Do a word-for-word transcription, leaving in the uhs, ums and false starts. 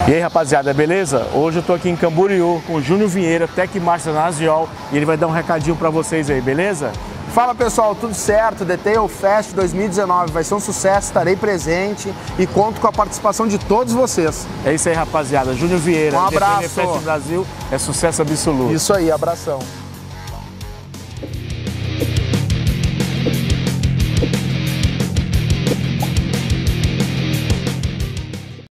E aí, rapaziada, beleza? Hoje eu tô aqui em Camboriú com o Júnior Vieira, Tech Master na Asiol, e ele vai dar um recadinho pra vocês aí, beleza? Fala pessoal, tudo certo? Detail Fest dois mil e dezenove vai ser um sucesso, estarei presente e conto com a participação de todos vocês. É isso aí, rapaziada. Júnior Vieira, um abraço. Detail Fest Brasil é sucesso absoluto. Isso aí, abração.